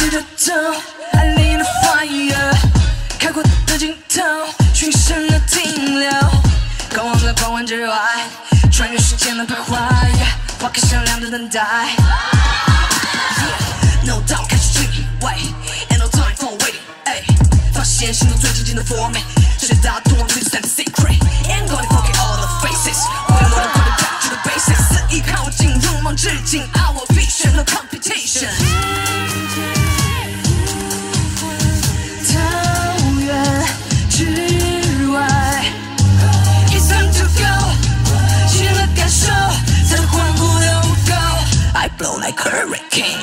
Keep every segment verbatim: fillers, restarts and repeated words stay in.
追着走，爱里的 fire， 开阔的尽头，寻声而停留，渴望在狂欢之外，穿越时间的徘徊，花开闪亮的等待。Yeah, no doubt 开始进位 ，and no time for waiting。哎，发现心中最接近的 format， 这些大通往最闪的 secret。And gonna forget all the faces， 我用我的快乐 capture the basics， 肆意靠近，勇往直进 ，our vision no competition。I blow like hurricane.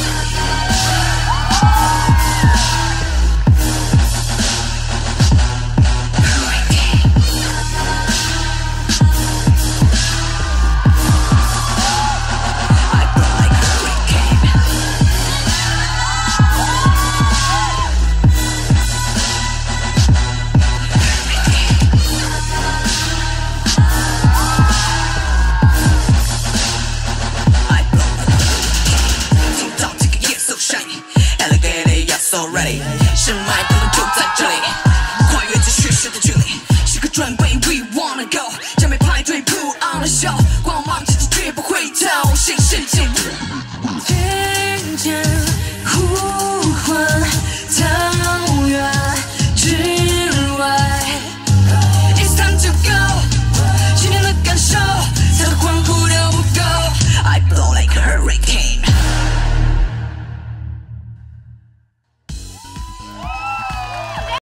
Ready， 生脉动的就在这里，跨越这虚实的距离，时刻准备 ，We wanna go， 将被派对 put on the show， 光芒直击绝不回头，新世界。听见呼唤，